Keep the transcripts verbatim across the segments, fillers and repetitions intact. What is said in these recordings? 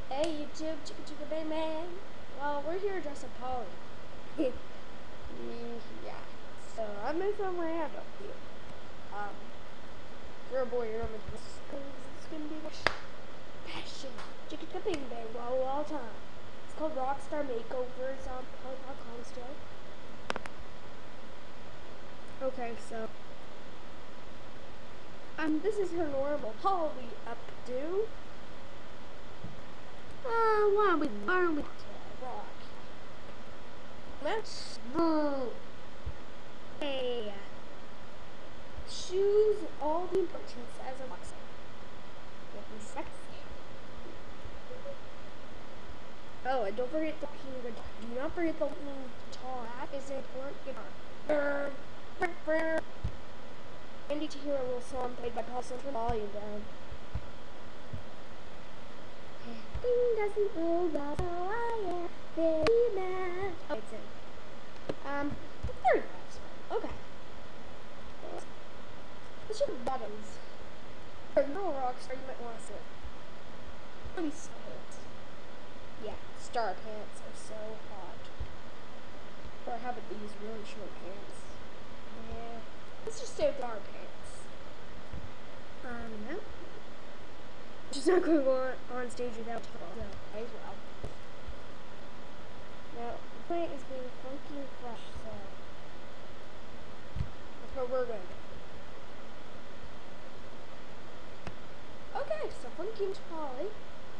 Hey YouTube, Chicka Chicka Bay Man. Well, we're here dressed up Polly. Yeah. So I'm my friend Rand up here. Um, you're a boy, you're on the it's gonna be passion. Chicka Chicka Bing Bang, wow, all time. It's called Rockstar Makeovers on Polly dot com still. Okay, so um, this is her normal Polly updo. Uh, why don't we learn with rock? Let's move. Hey. Choose all the importance as a rock star. Get me sexy. Oh, and don't forget the lightning guitar. Do not forget the lightning guitar. That is an important guitar. Brr, brr, brr. I need to hear a little song played by Paul Central. Volume down. Thing doesn't move, so I am very mad. Oh, it's in. Um, thirty bucks. Okay. What's your buttons? For a girl rockstar, you might want to sit. Let me see it. Yeah, star pants are so hot. Or how about these really short pants? Yeah. Let's just stay with star pants. Um, no. She's not going to go on, on stage without top, so as well. Now, the plant is being funky and fresh, so that's what we're going to do. Okay, so Funky and Polly.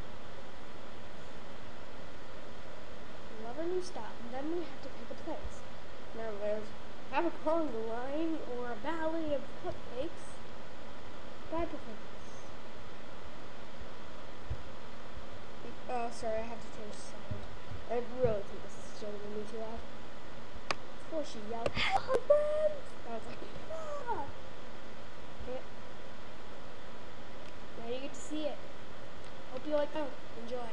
Love our new style. And then we have to pick a place. Now there's have a conga line or a ballet of cupcakes. Bad performance. Oh, sorry, I have to change the sound. I really think this is still going to be too loud. Before she yelled, "Hello, friends!" I was like, ah! Okay. Now you get to see it. Hope you like it. Enjoy.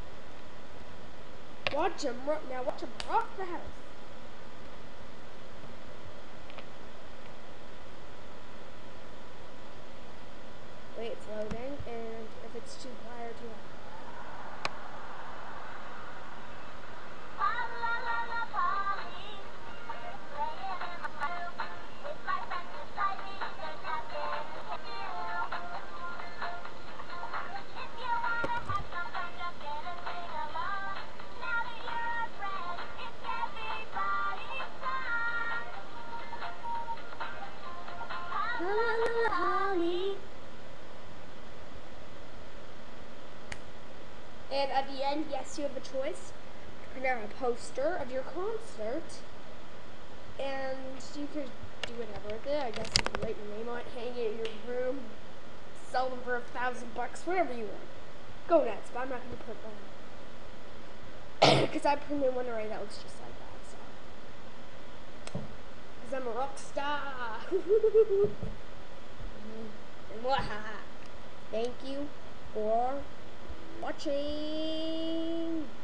Watch him rock. Now watch him rock the house. Wait, it's loading, and if it's too quiet or too loud. And at the end, yes, you have a choice to print out a poster of your concert, and you could do whatever with it. I guess you could write your name on it, hang it in your room, sell them for a thousand bucks, whatever you want. Go nuts, but I'm not going to print one. Because I printed one already that looks just like that, so. Because I'm a rock star. And wahaha. Thank you for watching.